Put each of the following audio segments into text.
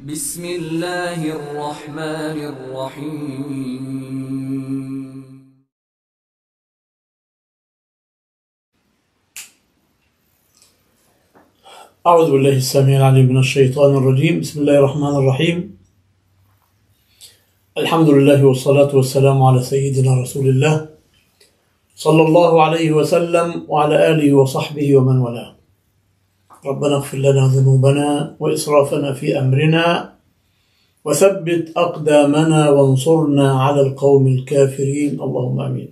بسم الله الرحمن الرحيم. أعوذ بالله السميع العليم من الشيطان الرجيم. بسم الله الرحمن الرحيم. الحمد لله والصلاة والسلام على سيدنا رسول الله صلى الله عليه وسلم وعلى آله وصحبه ومن والاه. ربنا اغفر لنا ذنوبنا وإسرافنا في أمرنا وثبت أقدامنا وانصرنا على القوم الكافرين، اللهم آمين.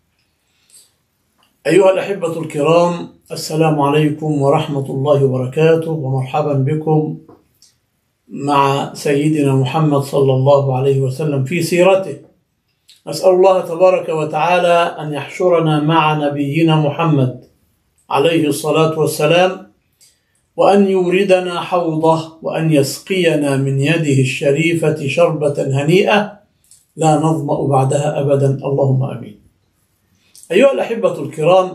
أيها الأحبة الكرام، السلام عليكم ورحمة الله وبركاته، ومرحبا بكم مع سيدنا محمد صلى الله عليه وسلم في سيرته. نسأل الله تبارك وتعالى أن يحشرنا مع نبينا محمد عليه الصلاة والسلام، وأن يوردنا حوضه، وأن يسقينا من يده الشريفة شربة هنيئة لا نظمأ بعدها أبدا، اللهم آمين. أيها الأحبة الكرام،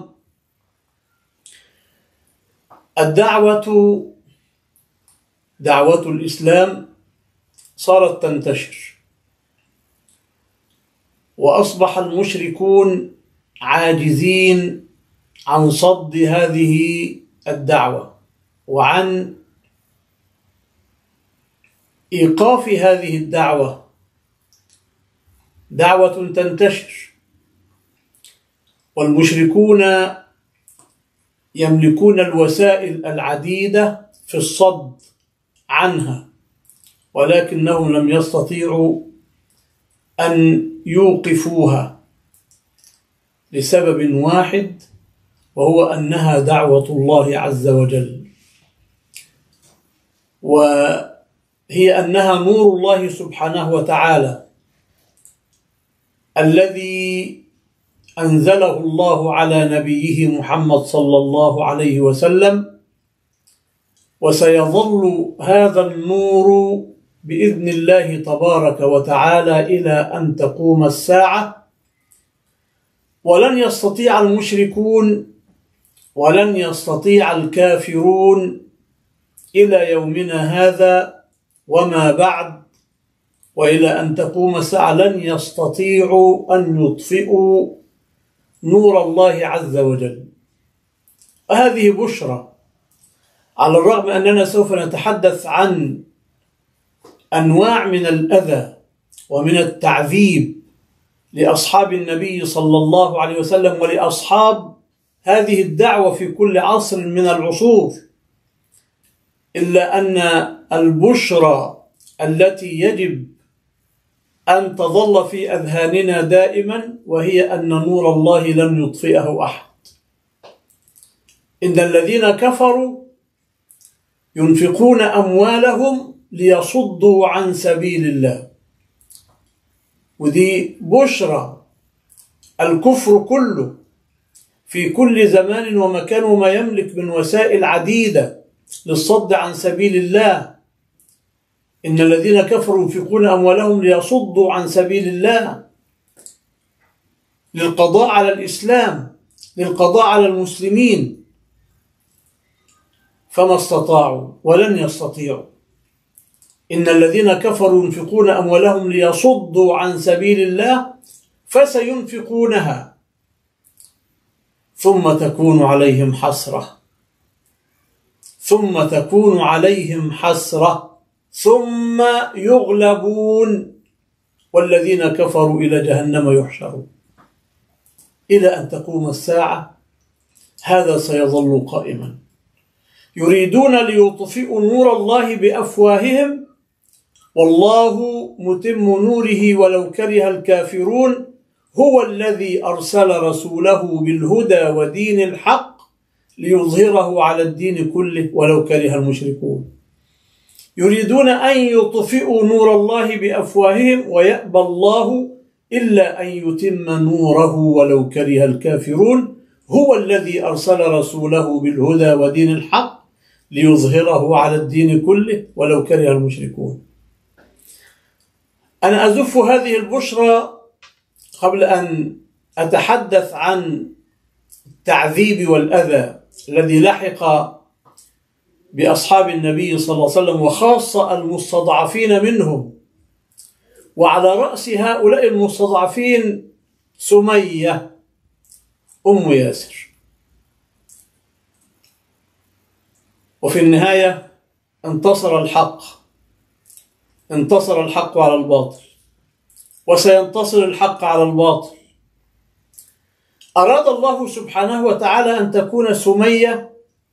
دعوة الإسلام صارت تنتشر، وأصبح المشركون عاجزين عن صد هذه الدعوة وعن إيقاف هذه الدعوة. دعوة تنتشر والمشركون يملكون الوسائل العديدة في الصد عنها، ولكنهم لم يستطيعوا أن يوقفوها لسبب واحد، وهو أنها دعوة الله عز وجل، وهي أنها نور الله سبحانه وتعالى الذي أنزله الله على نبيه محمد صلى الله عليه وسلم، وسيظل هذا النور بإذن الله تبارك وتعالى إلى أن تقوم الساعة. ولن يستطيع المشركون ولن يستطيع الكافرون إلى يومنا هذا وما بعد وإلى أن تقوم الساعة، لن يستطيعوا أن يطفئوا نور الله عز وجل. وهذه بشرى، على الرغم أننا سوف نتحدث عن أنواع من الأذى ومن التعذيب لأصحاب النبي صلى الله عليه وسلم ولأصحاب هذه الدعوة في كل عصر من العصور، إلا أن البشرى التي يجب أن تظل في أذهاننا دائما وهي أن نور الله لن يطفئه أحد. إن الذين كفروا ينفقون أموالهم ليصدوا عن سبيل الله، ودي بشرى. الكفر كله في كل زمان ومكان وما يملك من وسائل عديدة للصد عن سبيل الله. إن الذين كفروا ينفقون أموالهم ليصدوا عن سبيل الله، للقضاء على الإسلام، للقضاء على المسلمين، فما استطاعوا ولن يستطيعوا. إن الذين كفروا ينفقون أموالهم ليصدوا عن سبيل الله فسينفقونها ثم تكون عليهم حسرة، ثم يغلبون والذين كفروا إلى جهنم يحشرون. إلى أن تقوم الساعة هذا سيظل قائما. يريدون ليطفئوا نور الله بأفواههم والله متم نوره ولو كره الكافرون. هو الذي أرسل رسوله بالهدى ودين الحق ليظهره على الدين كله ولو كره المشركون. يريدون أن يطفئوا نور الله بأفواههم ويأبى الله إلا أن يتم نوره ولو كره الكافرون. هو الذي أرسل رسوله بالهدى ودين الحق ليظهره على الدين كله ولو كره المشركون. أنا أزف هذه البشرى قبل أن أتحدث عن التعذيب والأذى الذي لحق بأصحاب النبي صلى الله عليه وسلم، وخاصة المستضعفين منهم، وعلى رأس هؤلاء المستضعفين سمية أم ياسر. وفي النهاية انتصر الحق، انتصر الحق على الباطل، وسينتصر الحق على الباطل. أراد الله سبحانه وتعالى أن تكون سمية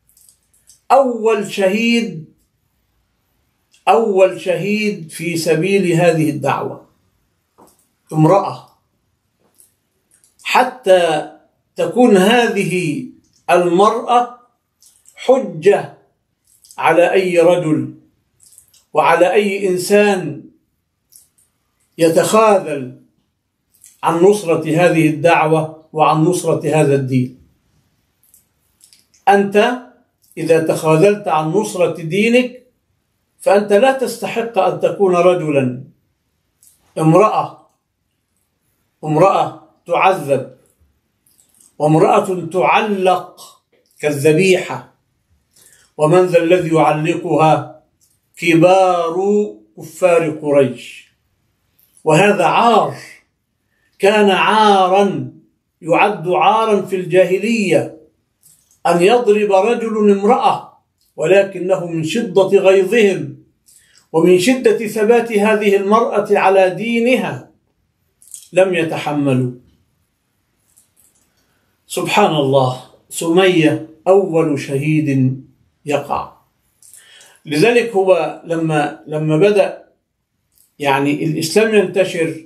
أول شهيد في سبيل هذه الدعوة، امرأة، حتى تكون هذه المرأة حجة على أي رجل وعلى أي إنسان يتخاذل عن نصرة هذه الدعوة وعن نصرة هذا الدين. أنت إذا تخاذلت عن نصرة دينك فأنت لا تستحق أن تكون رجلا. امرأة تعذب، وامرأة تعلق كالذبيحة، ومن ذا الذي يعلقها؟ كبار كفار قريش. وهذا عار، كان عارا، يعد عارا في الجاهلية أن يضرب رجل امرأة، ولكنه من شدة غيظهم ومن شدة ثبات هذه المرأة على دينها لم يتحملوا. سبحان الله، سمية أول شهيد يقع. لذلك هو لما بدأ يعني الإسلام ينتشر،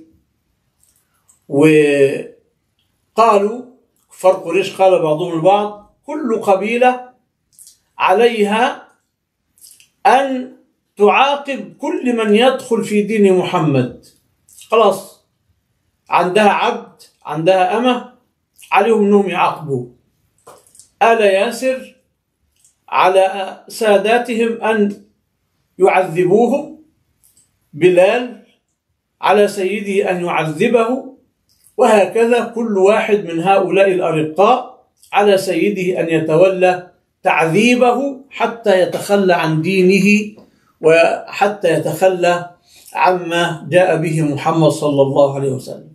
وقالوا كفار قريش، قال بعضهم البعض كل قبيلة عليها أن تعاقب كل من يدخل في دين محمد. خلاص، عندها عبد، عندها أمة، عليهم أنهم يعاقبوا. آل ياسر على ساداتهم أن يعذبوهم، بلال على سيده أن يعذبه، وهكذا كل واحد من هؤلاء الأرقاء على سيده أن يتولى تعذيبه حتى يتخلى عن دينه وحتى يتخلى عما جاء به محمد صلى الله عليه وسلم.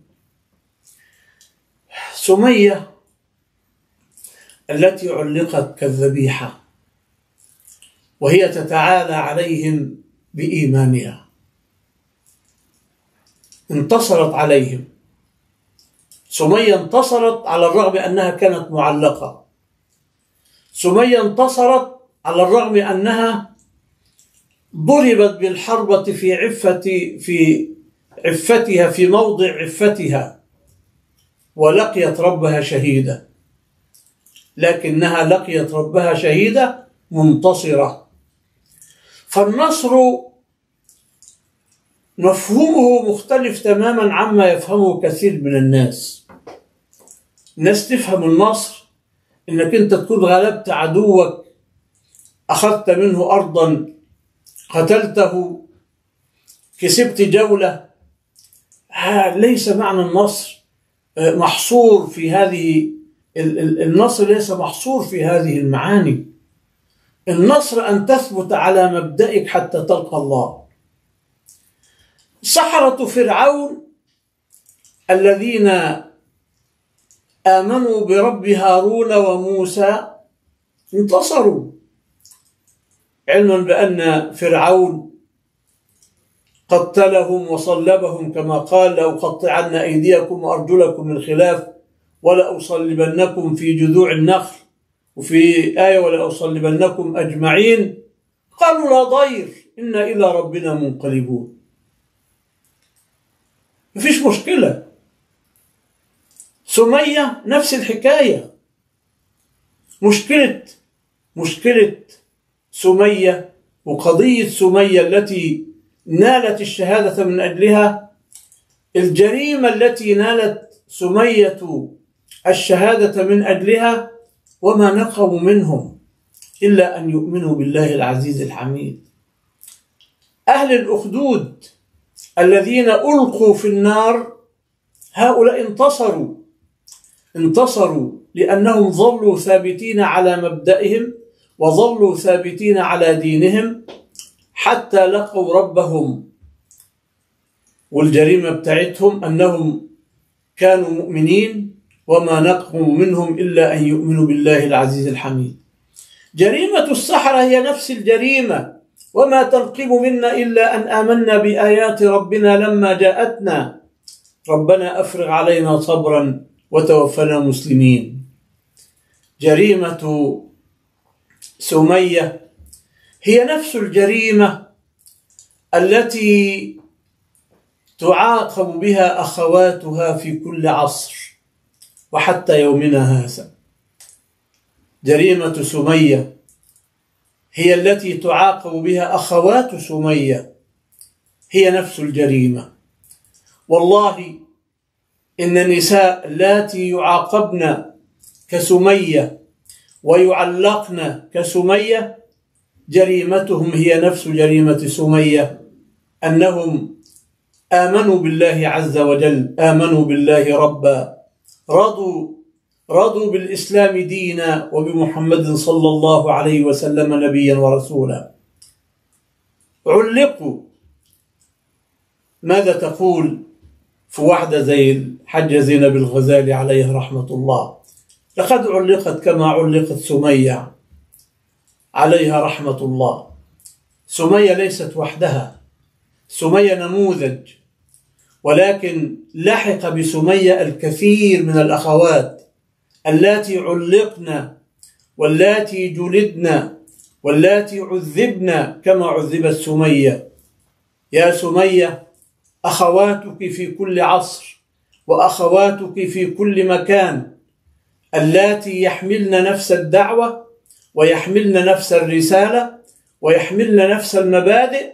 سمية التي علقت كالذبيحة وهي تتعالى عليهم بإيمانها، انتصرت عليهم. سمية انتصرت على الرغم أنها كانت معلقة. سمية انتصرت على الرغم أنها ضربت بالحربة في عفتها، في موضع عفتها، ولقيت ربها شهيدة، لكنها لقيت ربها شهيدة منتصرة. فالنصر مفهومه مختلف تماما عما يفهمه كثير من الناس. الناس تفهم النصر انك انت تكون غلبت عدوك، اخذت منه ارضا، قتلته، كسبت جولة. ليس معنى النصر محصور في هذه، النصر ليس محصور في هذه المعاني. النصر أن تثبت على مبدئك حتى تلقى الله. سحرة فرعون الذين آمنوا برب هارون وموسى انتصروا، علما بأن فرعون قتلهم وصلبهم كما قال: لأقطعن أيديكم وأرجلكم من خلاف ولأصلبنكم في جذوع النخل، وفي آية ولأصلبنكم أجمعين. قالوا: لا ضير، إنا إلى ربنا منقلبون. مفيش مشكلة. سمية نفس الحكاية. مشكلة سمية وقضية سمية التي نالت الشهادة من أجلها، الجريمة التي نالت سمية الشهادة من أجلها، وما نقموا منهم إلا أن يؤمنوا بالله العزيز الحميد. أهل الأخدود الذين ألقوا في النار، هؤلاء انتصروا لأنهم ظلوا ثابتين على مبدئهم، وظلوا ثابتين على دينهم حتى لقوا ربهم. والجريمة بتاعتهم أنهم كانوا مؤمنين وما نقموا منهم إلا أن يؤمنوا بالله العزيز الحميد. جريمة السحرة هي نفس الجريمة، وما تنقم منا إلا أن آمنا بآيات ربنا لما جاءتنا ربنا أفرغ علينا صبرا وتوفنا مسلمين. جريمة سمية هي نفس الجريمة التي تعاقب بها أخواتها في كل عصر وحتى يومنا هذا. جريمة سمية هي التي تعاقب بها أخوات سمية، هي نفس الجريمة. والله إن النساء اللاتي يعاقبن كسمية ويعلقن كسمية جريمتهم هي نفس جريمة سمية، أنهم آمنوا بالله عز وجل، آمنوا بالله ربا، رضوا بالإسلام دينا وبمحمد صلى الله عليه وسلم نبيا ورسولا. علقوا. ماذا تقول في واحدة زي الحجة زينب الغزالي عليها رحمة الله؟ لقد علقت كما علقت سمية عليها رحمة الله. سمية ليست وحدها، سمية نموذج، ولكن لحق بسمية الكثير من الأخوات اللاتي علقن واللاتي جلدن واللاتي عذبن كما عذبت سمية. يا سمية، أخواتك في كل عصر وأخواتك في كل مكان اللاتي يحملن نفس الدعوة ويحملن نفس الرسالة ويحملن نفس المبادئ،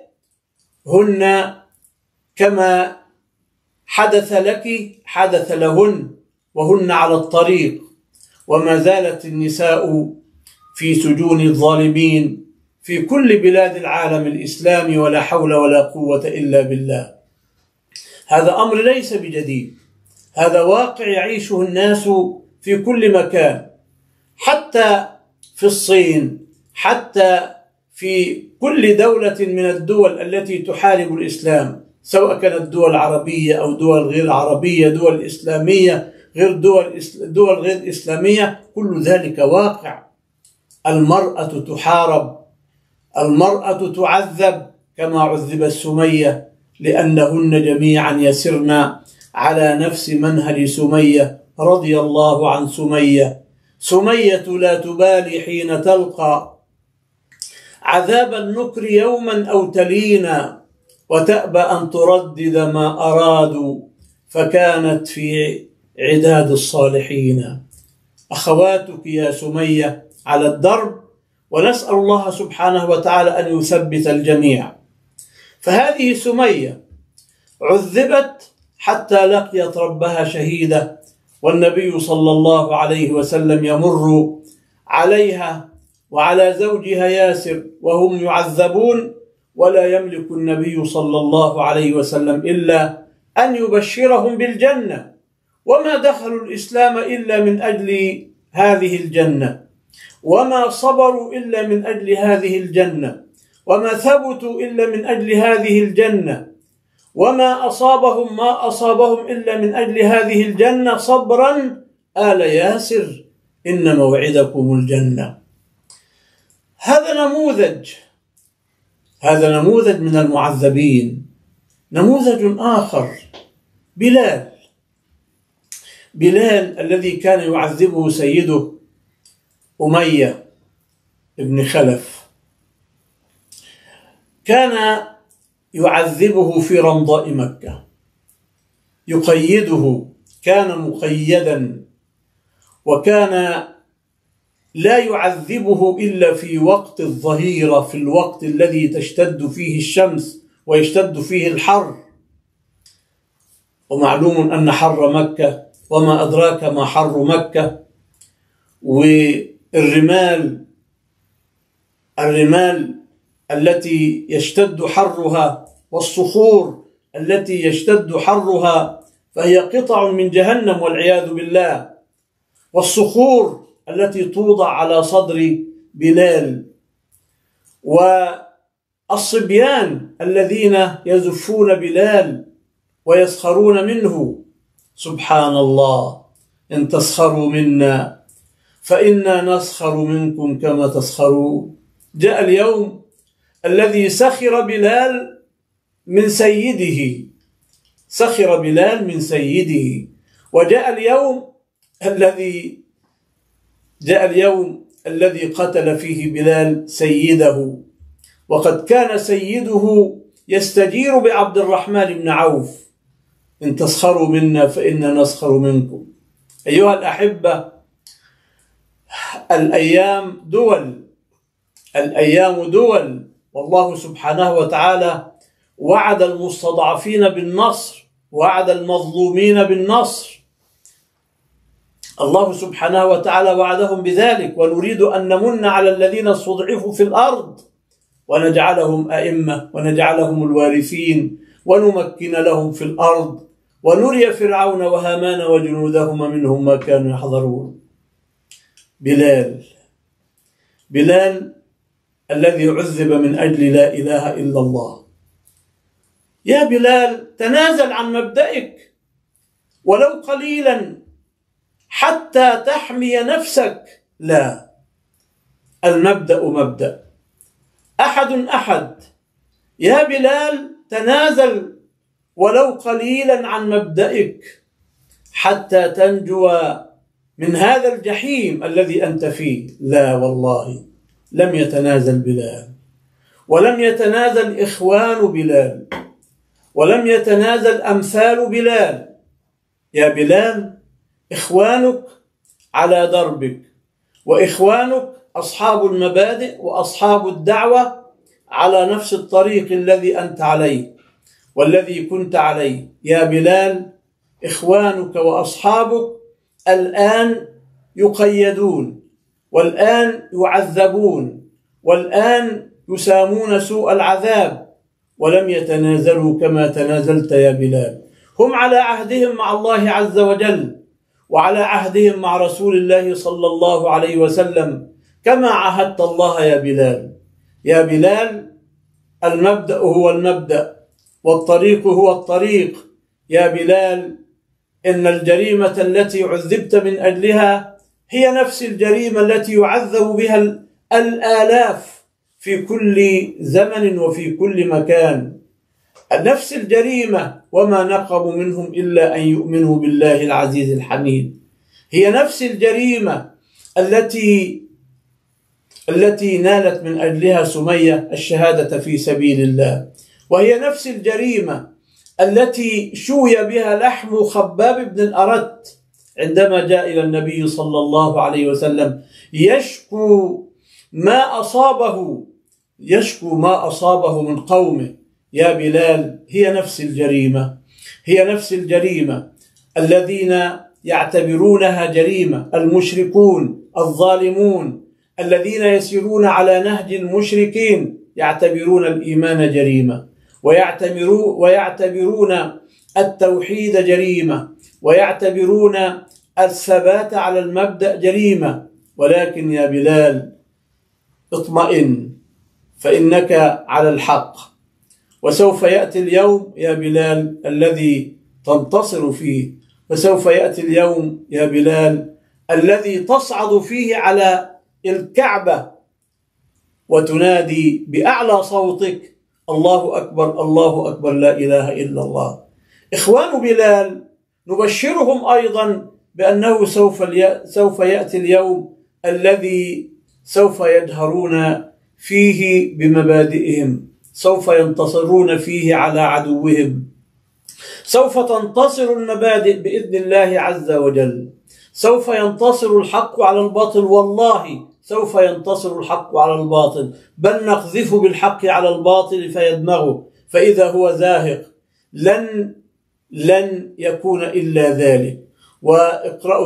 هن كما حدث لك حدث لهن، وهن على الطريق. وما زالت النساء في سجون الظالمين في كل بلاد العالم الإسلامي، ولا حول ولا قوة إلا بالله. هذا أمر ليس بجديد، هذا واقع يعيشه الناس في كل مكان، حتى في الصين، حتى في كل دولة من الدول التي تحارب الإسلام، سواء كانت دول عربية أو دول غير عربية، دول إسلامية غير دول غير إسلامية، كل ذلك واقع. المرأة تحارب، المرأة تعذب كما عذبت سمية، لأنهن جميعا يسرن على نفس منهج سمية رضي الله عن سمية. سمية لا تبالي حين تلقى عذاب النكر يوما أو تلينا، وتأبى أن تردد ما أرادوا، فكانت في عداد الصالحين. أخواتك يا سمية على الدرب، ونسأل الله سبحانه وتعالى أن يثبت الجميع. فهذه سمية عذبت حتى لقيت ربها شهيدة، والنبي صلى الله عليه وسلم يمر عليها وعلى زوجها ياسر وهم يعذبون، ولا يملك النبي صلى الله عليه وسلم إلا أن يبشرهم بالجنة، وما دخلوا الإسلام إلا من أجل هذه الجنة، وما صبروا إلا من أجل هذه الجنة، وما ثبتوا إلا من أجل هذه الجنة، وما أصابهم إلا من أجل هذه الجنة. صبرا آل ياسر إن موعدكم الجنة. هذا نموذج من المعذبين. نموذج آخر بلال الذي كان يعذبه سيده أمية بن خلف، كان يعذبه في رمضاء مكة، يقيده، كان مقيدا، وكان لا يعذبه إلا في وقت الظهيرة، في الوقت الذي تشتد فيه الشمس ويشتد فيه الحر. ومعلوم أن حر مكة، وما أدراك ما حر مكة، والرمال التي يشتد حرها، والصخور التي يشتد حرها، فهي قطع من جهنم والعياذ بالله. والصخور التي توضع على صدر بلال، والصبيان الذين يزفون بلال ويسخرون منه. سبحان الله، إن تسخروا منا فإنا نسخر منكم كما تسخرون. جاء اليوم الذي سخر بلال من سيده، سخر بلال من سيده. وجاء اليوم الذي قتل فيه بلال سيده، وقد كان سيده يستجير بعبد الرحمن بن عوف: إن تسخروا منا فإنا نسخر منكم. أيها الأحبة، الأيام دول، والله سبحانه وتعالى وعد المستضعفين بالنصر، وعد المظلومين بالنصر. الله سبحانه وتعالى وعدهم بذلك: ونريد أن نمن على الذين استضعفوا في الأرض ونجعلهم أئمة ونجعلهم الوارثين ونمكن لهم في الأرض ونري فرعون وهامان وجنودهما منهم ما كانوا يحذرون. بلال الذي عذب من أجل لا إله إلا الله. يا بلال، تنازل عن مبدئك ولو قليلا حتى تحمي نفسك. لا، المبدأ مبدأ، أحد. يا بلال، تنازل ولو قليلا عن مبدئك حتى تنجو من هذا الجحيم الذي أنت فيه. لا والله، لم يتنازل بلال، ولم يتنازل إخوان بلال، ولم يتنازل أمثال بلال. يا بلال، إخوانك على دربك، وإخوانك أصحاب المبادئ وأصحاب الدعوة على نفس الطريق الذي أنت عليه والذي كنت عليه. يا بلال، إخوانك وأصحابك الآن يقيدون، والآن يعذبون، والآن يسامون سوء العذاب، ولم يتنازلوا كما تنازلت يا بلال. هم على عهدهم مع الله عز وجل، وعلى عهدهم مع رسول الله صلى الله عليه وسلم، كما عاهدت الله يا بلال. يا بلال، المبدأ هو المبدأ، والطريق هو الطريق. يا بلال، إن الجريمة التي عذبت من أجلها هي نفس الجريمة التي يعذب بها الآلاف في كل زمن وفي كل مكان. نفس الجريمة، وما نقموا منهم إلا أن يؤمنوا بالله العزيز الحميد. هي نفس الجريمة التي نالت من أجلها سمية الشهادة في سبيل الله، وهي نفس الجريمة التي شوي بها لحم خباب بن الأرت عندما جاء إلى النبي صلى الله عليه وسلم يشكو ما أصابه من قومه. يا بلال، هي نفس الجريمة الذين يعتبرونها جريمة، المشركون الظالمون الذين يسيرون على نهج المشركين يعتبرون الإيمان جريمة، ويعتبرون التوحيد جريمة، ويعتبرون الثبات على المبدأ جريمة. ولكن يا بلال، اطمئن، فإنك على الحق، وسوف يأتي اليوم يا بلال الذي تنتصر فيه، وسوف يأتي اليوم يا بلال الذي تصعد فيه على الكعبة وتنادي بأعلى صوتك: الله أكبر، الله أكبر، لا إله إلا الله. إخوان بلال نبشرهم أيضا بأنه سوف يأتي اليوم الذي سوف يجهرون فيه بمبادئهم، سوف ينتصرون فيه على عدوهم، سوف تنتصر المبادئ بإذن الله عز وجل، سوف ينتصر الحق على الباطل. والله سوف ينتصر الحق على الباطل، بل نقذف بالحق على الباطل فيدمغه فإذا هو زاهق. لن يكون إلا ذلك. واقرأوا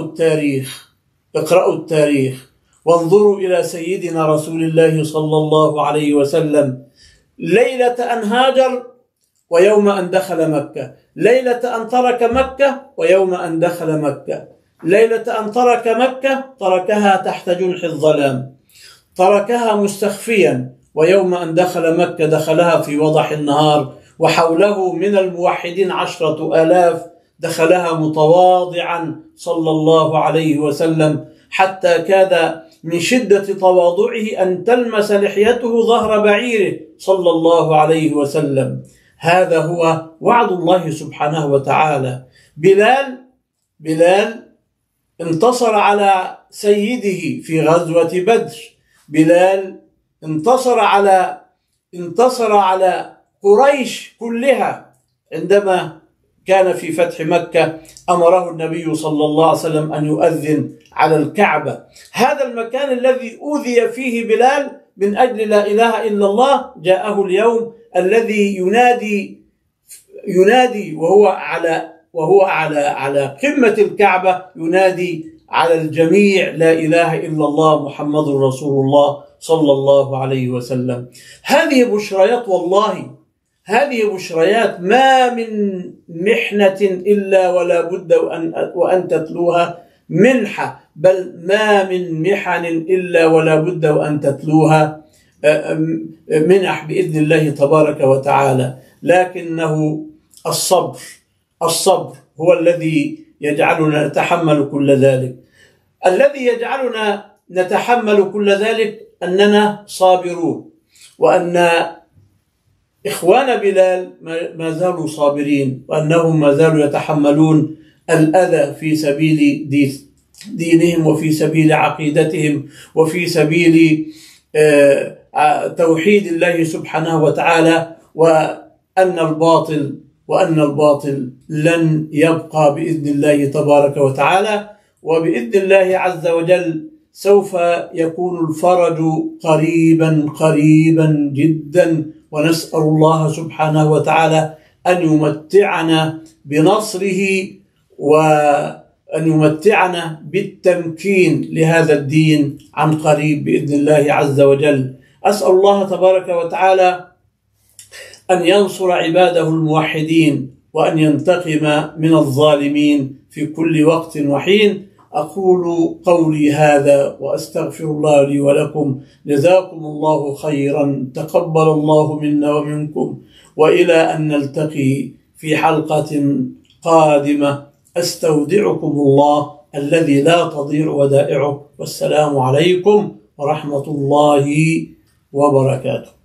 التاريخ وانظروا إلى سيدنا رسول الله صلى الله عليه وسلم ليلة أن هاجر ويوم أن دخل مكة، ليلة أن ترك مكة ويوم أن دخل مكة. ليلة أن ترك مكة تركها تحت جنح الظلام، تركها مستخفيا، ويوم أن دخل مكة دخلها في وضح النهار، وحوله من الموحدين 10,000 دخلها متواضعا صلى الله عليه وسلم، حتى كاد من شدة تواضعه أن تلمس لحيته ظهر بعيره صلى الله عليه وسلم. هذا هو وعد الله سبحانه وتعالى. بلال انتصر على سيده في غزوة بدر. بلال انتصر على قريش كلها عندما كان في فتح مكة، أمره النبي صلى الله عليه وسلم أن يؤذن على الكعبة. هذا المكان الذي أوذي فيه بلال من أجل لا إله إلا الله، جاءه اليوم الذي ينادي وهو على قمة الكعبة، ينادي على الجميع لا إله إلا الله محمد رسول الله صلى الله عليه وسلم. هذه بشريات، والله هذه بشريات ما من محنة إلا ولا بد وأن تتلوها منحة، بل ما من محن إلا ولا بد وأن تتلوها منح بإذن الله تبارك وتعالى. لكنه الصبر هو الذي يجعلنا نتحمل كل ذلك. الذي يجعلنا نتحمل كل ذلك أننا صابرون، وأن إخوان بلال ما زالوا صابرين، وأنهم ما زالوا يتحملون الأذى في سبيل دينهم، وفي سبيل عقيدتهم، وفي سبيل توحيد الله سبحانه وتعالى، وأن الباطل لن يبقى بإذن الله تبارك وتعالى. وبإذن الله عز وجل سوف يكون الفرج قريبا جدا، ونسأل الله سبحانه وتعالى أن يمتعنا بنصره، وأن يمتعنا بالتمكين لهذا الدين عن قريب بإذن الله عز وجل. أسأل الله تبارك وتعالى أن ينصر عباده الموحدين، وأن ينتقم من الظالمين في كل وقت وحين. أقول قولي هذا وأستغفر الله لي ولكم. جزاكم الله خيرا، تقبل الله منا ومنكم، وإلى أن نلتقي في حلقة قادمة، أستودعكم الله الذي لا تضيع ودائعه، والسلام عليكم ورحمة الله وبركاته.